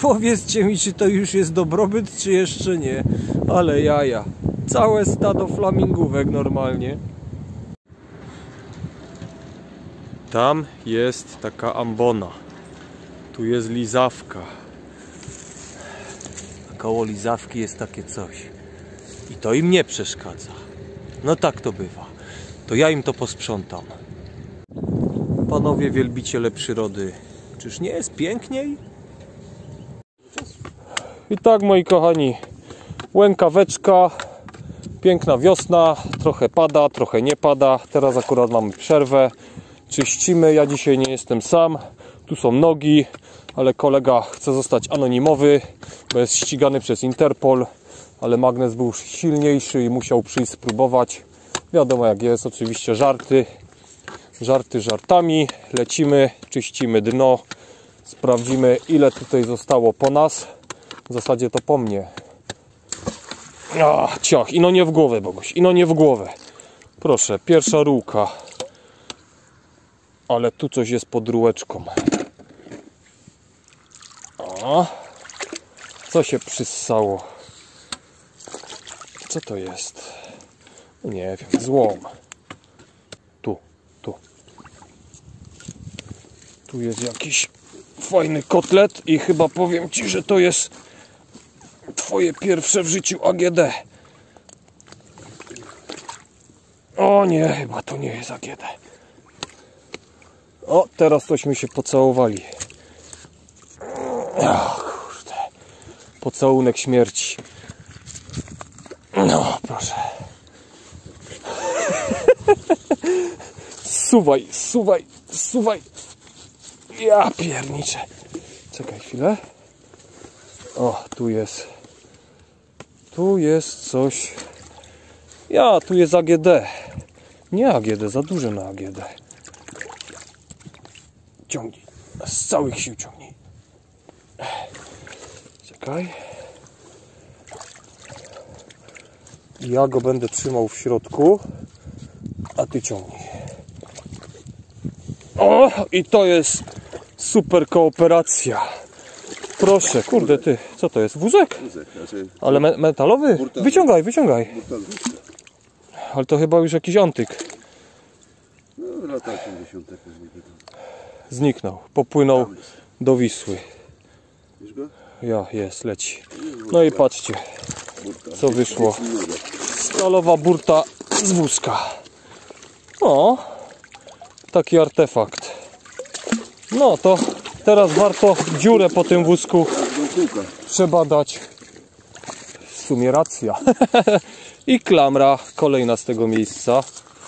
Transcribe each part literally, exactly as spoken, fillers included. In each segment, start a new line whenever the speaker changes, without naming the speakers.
Powiedzcie mi, czy to już jest dobrobyt, czy jeszcze nie. Ale jaja. Całe stado flamingówek normalnie. Tam jest taka ambona. Tu jest lizawka. A koło lizawki jest takie coś. I to im nie przeszkadza. No tak to bywa. To ja im to posprzątam. Panowie wielbiciele przyrody. Czyż nie jest piękniej? I tak, moi kochani, łękaweczka, piękna wiosna, trochę pada, trochę nie pada. Teraz akurat mamy przerwę, czyścimy. Ja dzisiaj nie jestem sam, tu są nogi, ale kolega chce zostać anonimowy, bo jest ścigany przez Interpol, ale magnes był silniejszy i musiał przyjść spróbować. Wiadomo jak jest, oczywiście żarty, żarty żartami. Lecimy, czyścimy dno, sprawdzimy ile tutaj zostało po nas. W zasadzie to po mnie. A, ciach, ino nie w głowę, Boguś, ino nie w głowę. Proszę, pierwsza rurka. Ale tu coś jest pod rureczką. A, co się przyssało? Co to jest? Nie wiem, złom. Tu, tu. Tu jest jakiś fajny kotlet i chyba powiem Ci, że to jest Twoje pierwsze w życiu A G D. O nie, chyba to nie jest A G D. O, teraz tośmy się pocałowali. O kurde. Pocałunek śmierci. No, proszę. Suwaj, suwaj, suwaj. Ja pierniczę. Czekaj chwilę. O, tu jest. Tu jest coś. Ja, tu jest A G D. Nie A G D, za duże na A G D. Ciągnij. Z całych sił ciągnij. Czekaj. Ja go będę trzymał w środku, a ty ciągnij. O, i to jest super kooperacja. Proszę, kurde ty, co to jest? Wózek?
Wózek, znaczy...
Ale me metalowy?
Burta.
Wyciągaj, wyciągaj.
Burta.
Ale to chyba już jakiś antyk.
No, lata osiemdziesiąte.
Zniknął, popłynął do Wisły.
Wiesz go?
Ja, jest, leci. No i patrzcie, co wyszło. Stalowa burta z wózka. O, taki artefakt. No to teraz warto dziurę po tym wózku przebadać. W sumie racja. I klamra kolejna z tego miejsca.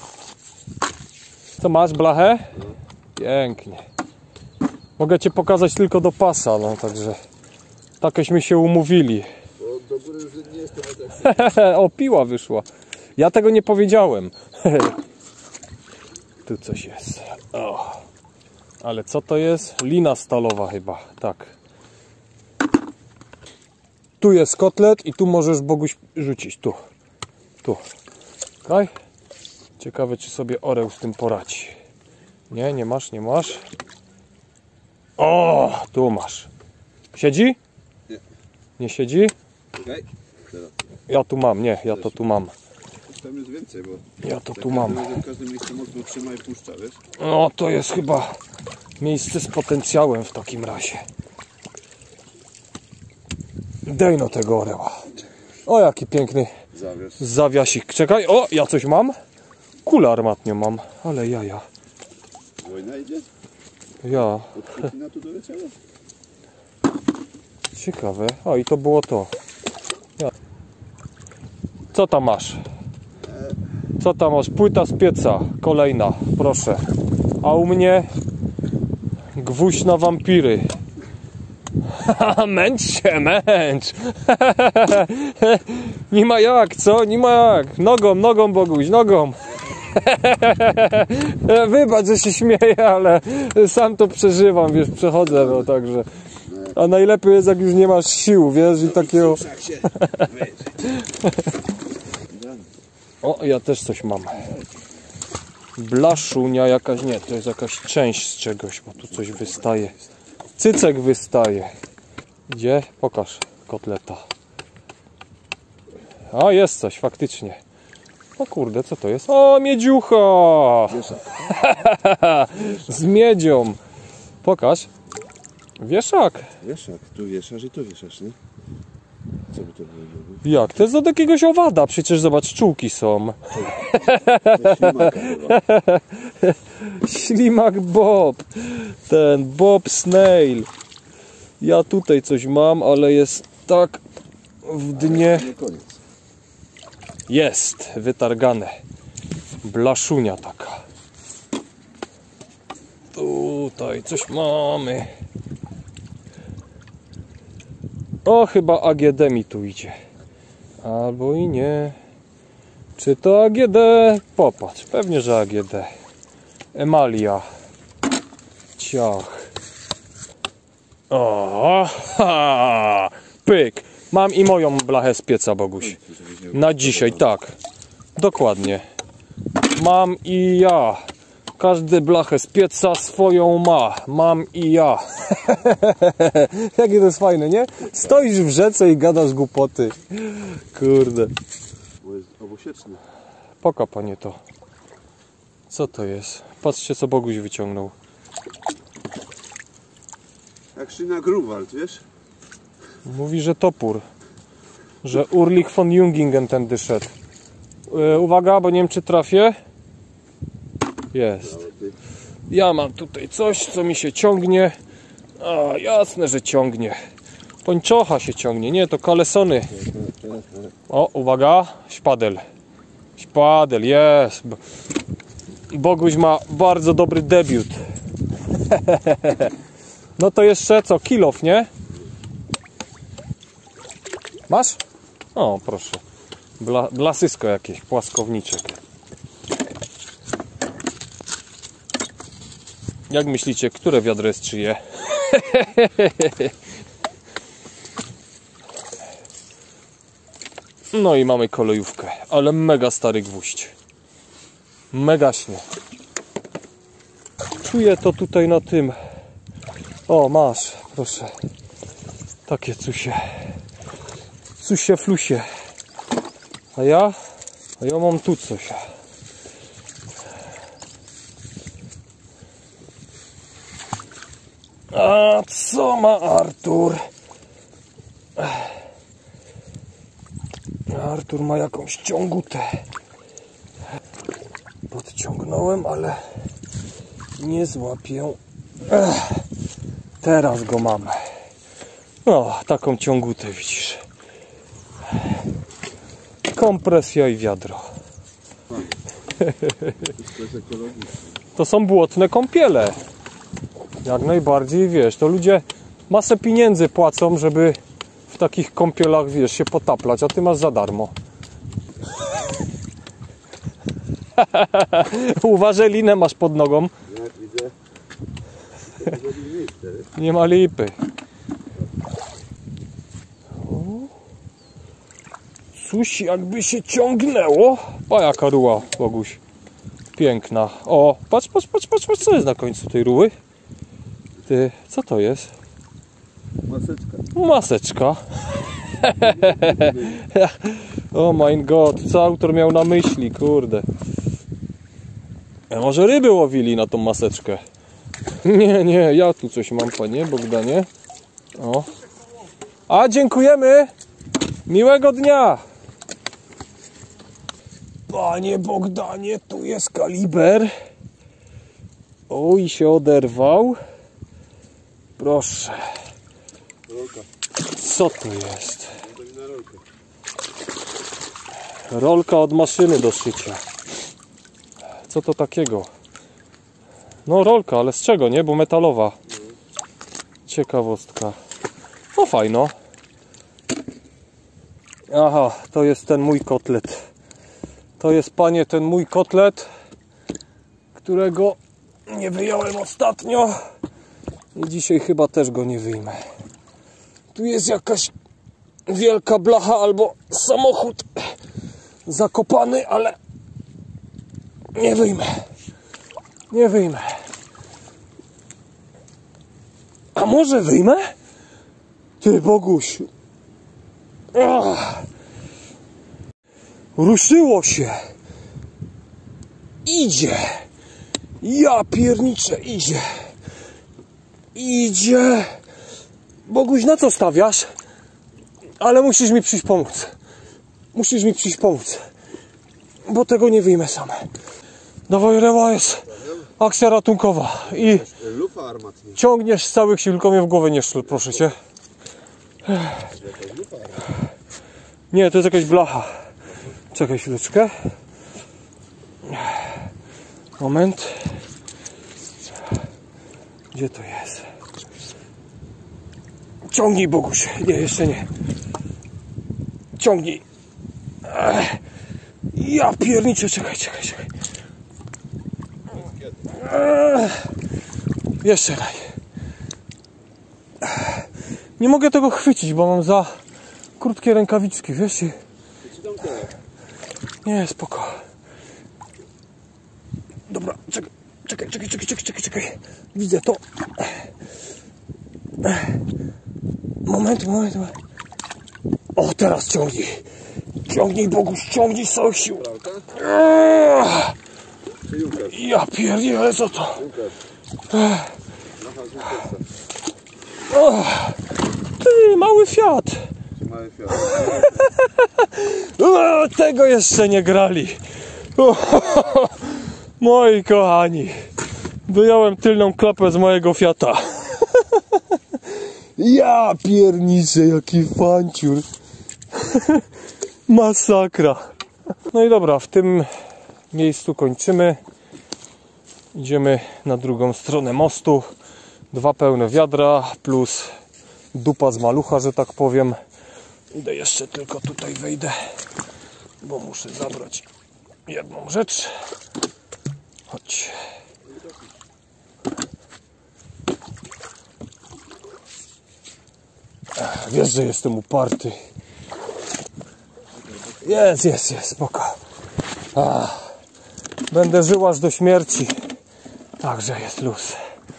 Co masz, blachę? Pięknie. Mogę Cię pokazać tylko do pasa, no także takeśmy się umówili.
Do góry już nie jestem.
O, piła wyszła. Ja tego nie powiedziałem. Tu coś jest. O. Ale co to jest? Lina stalowa chyba. Tak. Tu jest kotlet i tu możesz, Boguś, rzucić. Tu. Tu. Okay. Ciekawe, czy sobie orzeł z tym poradzi. Nie, nie masz, nie masz. O, tu masz. Siedzi?
Nie.
Nie siedzi?
Okay.
Ja tu mam, nie, ja to tu mam.
Tam jest więcej, bo
ja to tu mam.
Każde miejsce mocno trzyma i puszcza, wiesz?
No to jest chyba miejsce z potencjałem w takim razie. Dej no tego orła. O, jaki piękny
Zawias.
zawiasik. Czekaj, o, ja coś mam. Kulę armatnią mam, ale jaja.
Wojna idzie?
Ja.
Od Putina tu doleciało?
Ciekawe. O, i to było to. Ja. Co tam masz? Co tam masz? Płyta z pieca. Kolejna, proszę. A u mnie gwóźdź na wampiry. Męcz się, męcz. Nie ma jak, co? Nie ma jak. Nogą, nogą, Boguś, nogą. Wybacz, że się śmieję, ale sam to przeżywam, wiesz, przechodzę, no także. A najlepiej jest, jak już nie masz sił, wiesz, i takiego... O, ja też coś mam. Blaszunia jakaś, nie, to jest jakaś część z czegoś, bo tu coś wystaje. Cycek wystaje. Gdzie? Pokaż kotleta. A, jest coś, faktycznie. O kurde, co to jest? O, miedziucha!
Wieszak.
Z miedzią. Pokaż. Wieszak.
Wieszak, tu wieszasz i tu wieszasz, nie? Co by to było?
Jak? To jest od jakiegoś owada. Przecież zobacz, czułki są.
Ślimaka chyba.
Ślimak Bob. Ten Bob Snail. Ja tutaj coś mam, ale jest tak w dnie.
Nie koniec.
Jest wytargane. Blaszunia taka. Tutaj coś mamy. O, chyba A G D mi tu idzie. Albo i nie. Czy to A G D? Popatrz, pewnie, że A G D. Emalia. Ciach. O, ha, pyk. Mam i moją blachę z pieca, Boguś. Na dzisiaj, tak. Dokładnie. Mam i ja. Każdy blachę z pieca swoją ma. Mam i ja. Jakie to jest fajne, nie? Stoisz w rzece i gadasz głupoty. Kurde.
Bo jest obusieczny.
Poka, panie, to. Co to jest? Patrzcie, co Boguś wyciągnął.
Jak szyna Grunwald, wiesz?
Mówi, że topór. Że Ulrich von Jungingen tędy szedł. Yy, uwaga, bo nie wiem, czy trafię. Jest. Ja mam tutaj coś, co mi się ciągnie. A, jasne, że ciągnie. Pończocha się ciągnie. Nie, to kalesony. O, uwaga. Szpadel. Szpadel, jest. Boguś ma bardzo dobry debiut. No to jeszcze co? Kilof, nie? Masz? O, proszę. Bla, blasysko jakieś, płaskowniczek. Jak myślicie, które wiadro jest czyje? No i mamy kolejówkę, ale mega stary gwóźdź. Megaśnie. Czuję to tutaj na tym. O, masz, proszę. Takie cusie. Cusie flusie. A ja? A ja mam tu coś. A co ma Artur? Artur ma jakąś ciągutę. Podciągnąłem, ale nie złapię. Ech, teraz go mamy. No, taką ciągutę widzisz. Kompresja i wiadro. To są błotne kąpiele. Jak najbardziej, wiesz, to ludzie masę pieniędzy płacą, żeby w takich kąpielach, wiesz, się potaplać, a ty masz za darmo. Uważaj, linę masz pod nogą.
Jak widzę.
Nie ma lipy. Coś jakby się ciągnęło. A jaka ruła, Boguś. Piękna. O, patrz, patrz, patrz, patrz, patrz, co jest na końcu tej ruły. Ty, co to jest?
Maseczka.
Maseczka. O mein god, co autor miał na myśli, kurde. A może ryby łowili na tą maseczkę? Nie, nie, ja tu coś mam, panie Bogdanie. O. A, dziękujemy. Miłego dnia. Panie Bogdanie, tu jest kaliber. Oj, się oderwał. Proszę.
Rolka.
Co to jest? Rolka od maszyny do szycia. Co to takiego? No rolka, ale z czego, nie? Bo metalowa. Ciekawostka. No fajno. Aha, to jest ten mój kotlet. To jest, panie, ten mój kotlet, którego nie wyjąłem ostatnio i dzisiaj chyba też go nie wyjmę. Tu jest jakaś wielka blacha albo samochód zakopany, ale nie wyjmę. Nie wyjmę. A może wyjmę? Ty, Boguś. Ach. Ruszyło się. Idzie. Ja pierniczę, idzie. Idzie. Boguś, na co stawiasz? Ale musisz mi przyjść pomóc. Musisz mi przyjść pomóc. Bo tego nie wyjmę sam. Dawaj, Rewa, jest akcja ratunkowa. I
Lufa armatnia.
ciągniesz z całych sił, tylko mnie w głowę nie szczel, proszę cię. Nie, to jest jakaś blacha. Czekaj chwileczkę. Moment. Gdzie to jest? Ciągnij, Boguś. Nie, jeszcze nie. Ciągnij. Ech. Ja pierniczę, czekaj, czekaj, czekaj. Ech. Jeszcze daj. Ech. Nie mogę tego chwycić, bo mam za krótkie rękawiczki, wiesz? I... Nie, spoko. Dobra, czekaj, czekaj, czekaj, czekaj, czekaj, czekaj, czekaj. Widzę to. Moment, moment, moment. O, teraz ciągnij. Ciągnij, Boguś, ciągnij z całych sił. Ja pierdzielę, co to? Ty, mały Fiat.
Mały Fiat.
Tego jeszcze nie grali. Moi kochani, wyjąłem tylną klapę z mojego Fiata. Ja pierniczę, jaki fanciur. Masakra. No i dobra, w tym miejscu kończymy. Idziemy na drugą stronę mostu. Dwa pełne wiadra plus dupa z malucha, że tak powiem. Idę jeszcze tylko tutaj wejdę, bo muszę zabrać jedną rzecz. Chodź. Ech, wiesz, że jestem uparty. Jest, jest, jest, spoko. Ach, będę żył aż do śmierci. Także jest luz.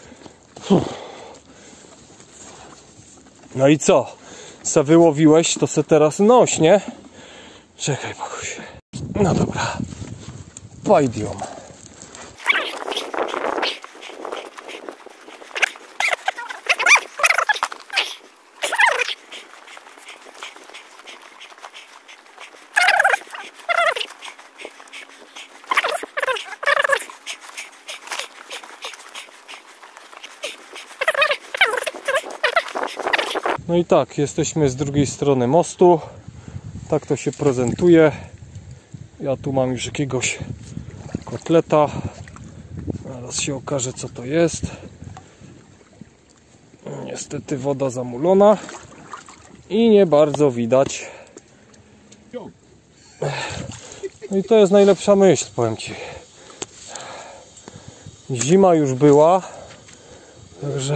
No i co? Se wyłowiłeś, to se teraz noś, nie? Czekaj, Boguś. No dobra. Pajdium. No i tak, jesteśmy z drugiej strony mostu. Tak to się prezentuje. Ja tu mam już jakiegoś kotleta. Zaraz się okaże, co to jest. Niestety woda zamulona i nie bardzo widać. No i to jest najlepsza myśl, powiem Ci. Zima już była. Także...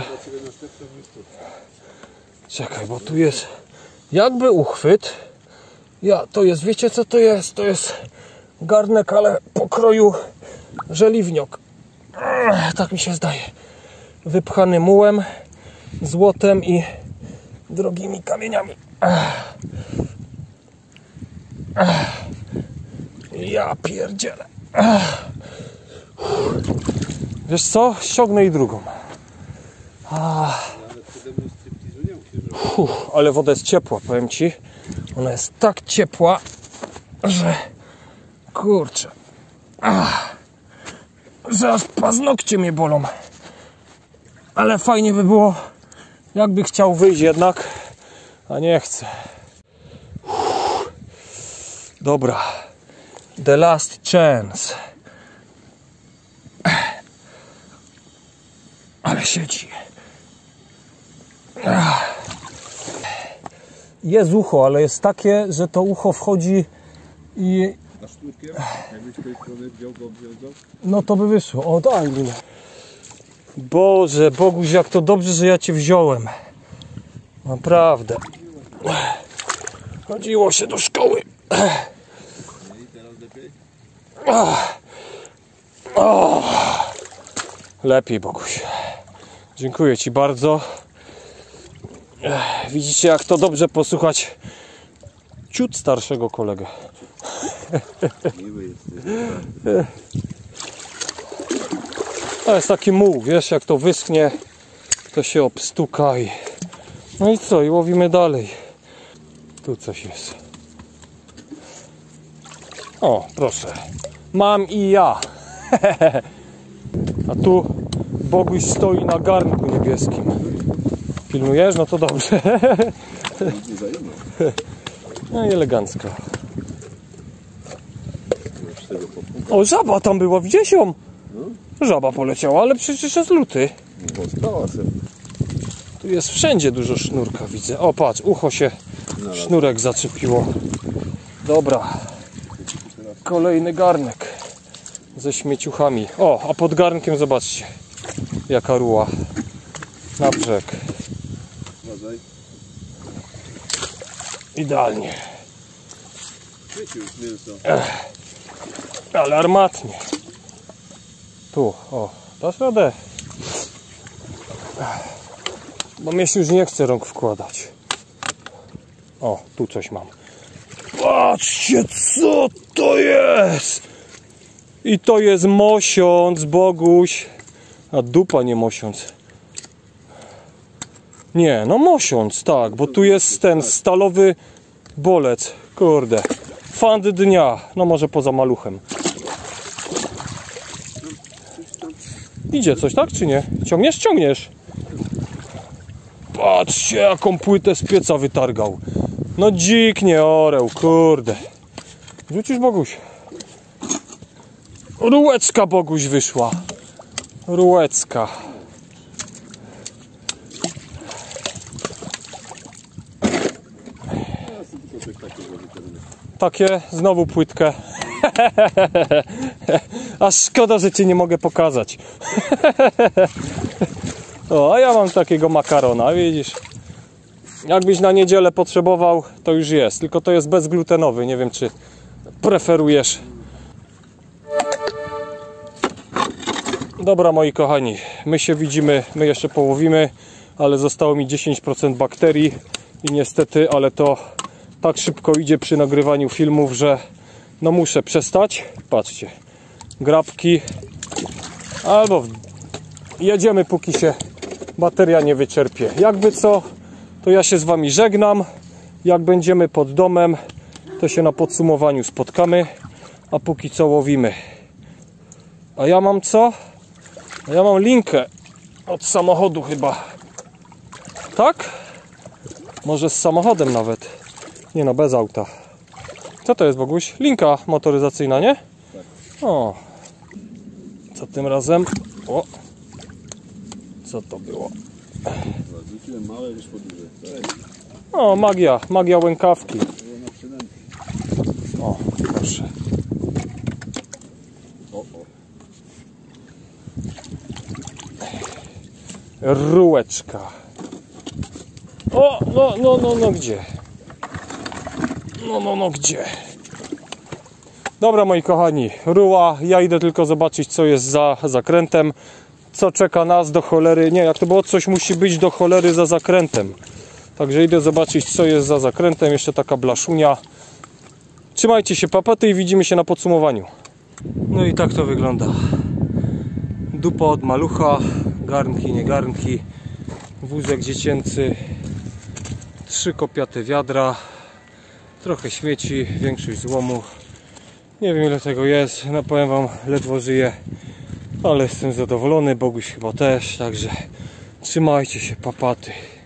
Czekaj, bo tu jest jakby uchwyt. Ja, to jest, wiecie co to jest? To jest garnek, ale pokroju żeliwniok. Tak mi się zdaje. Wypchany mułem, złotem i drogimi kamieniami. Ja pierdzielę. Wiesz co? Ściągnę i drugą. Uff, ale woda jest ciepła, powiem Ci. Ona jest tak ciepła, że kurczę, ach, że aż paznokcie mnie bolą. Ale fajnie by było, jakby chciał wyjść jednak, a nie chcę. Uff. Dobra, the last chance. Ale siedzi. Ach. Jest ucho, ale jest takie, że to ucho wchodzi i...
Na szturkiem? Jakbyś z tej strony wziął go, wziął?
No to by wyszło. O, daj mi. Boże, Boguś, jak to dobrze, że ja Cię wziąłem. Naprawdę. Chodziło się do szkoły.
I teraz lepiej?
O, lepiej, Boguś. Dziękuję Ci bardzo. Ech, widzicie, jak to dobrze posłuchać ciut starszego kolegę.
Miły jesteś.
To jest taki muł, wiesz, jak to wyschnie, to się obstuka i... No i co? I łowimy dalej. Tu coś jest. O, proszę. Mam i ja. A tu Boguś stoi na garnku niebieskim. Filmujesz? No to dobrze. No i elegancko. O, żaba tam była, widziałeś ją? Żaba poleciała, ale przecież jest luty. Tu jest wszędzie dużo sznurka, widzę. O, patrz, ucho się sznurek zaczepiło. Dobra. Kolejny garnek ze śmieciuchami. O, a pod garnkiem zobaczcie, jaka ruła na brzeg. Idealnie. Ech, ale armatnie. Tu, o, dasz radę. Bo mnie się już nie chce rąk wkładać. O, tu coś mam. Patrzcie, co to jest! I to jest mosiąc, Boguś. A dupa nie mosiąc. Nie, no mosiąc, tak, bo tu jest ten stalowy bolec. Kurde. Fand dnia. No może poza maluchem. Idzie coś, tak czy nie? Ciągniesz? Ciągniesz. Patrzcie, jaką płytę z pieca wytargał. No dziknie oreł, kurde. Rzucisz, Boguś? Rułeczka, Boguś, wyszła. Rułeczka. Takie, znowu płytkę. Aż szkoda, że cię nie mogę pokazać. O, a ja mam takiego makarona, widzisz? Jakbyś na niedzielę potrzebował, to już jest. Tylko to jest bezglutenowy. Nie wiem, czy preferujesz. Dobra, moi kochani, my się widzimy, my jeszcze połowimy, ale zostało mi dziesięć procent bakterii i niestety, ale to tak szybko idzie przy nagrywaniu filmów, że no muszę przestać. Patrzcie, grabki, albo jedziemy, póki się bateria nie wyczerpie. Jakby co, to ja się z wami żegnam. Jak będziemy pod domem, to się na podsumowaniu spotkamy, a póki co łowimy. A ja mam co? A ja mam linkę od samochodu chyba. Tak? Może z samochodem nawet. Nie no, bez auta. Co to jest, Boguś? Linka motoryzacyjna, nie? O. Co tym razem? O. Co to było?
Małe, wyszło duże.
O, magia. Magia łękawki. O, proszę.
O, o.
Rułeczka. O, no, no, no, no, gdzie? No, no, no, gdzie? Dobra, moi kochani, ruła. Ja idę tylko zobaczyć, co jest za zakrętem. Co czeka nas do cholery. Nie, jak to było, coś musi być do cholery za zakrętem. Także idę zobaczyć, co jest za zakrętem. Jeszcze taka blaszunia. Trzymajcie się, papaty, i widzimy się na podsumowaniu. No i tak to wygląda. Dupa od malucha. Garnki, nie garnki. Wózek dziecięcy. Trzy kopiate wiadra. Trochę śmieci, większość złomu. Nie wiem, ile tego jest. No powiem wam, ledwo żyję. Ale jestem zadowolony. Boguś chyba też. Także trzymajcie się, papaty.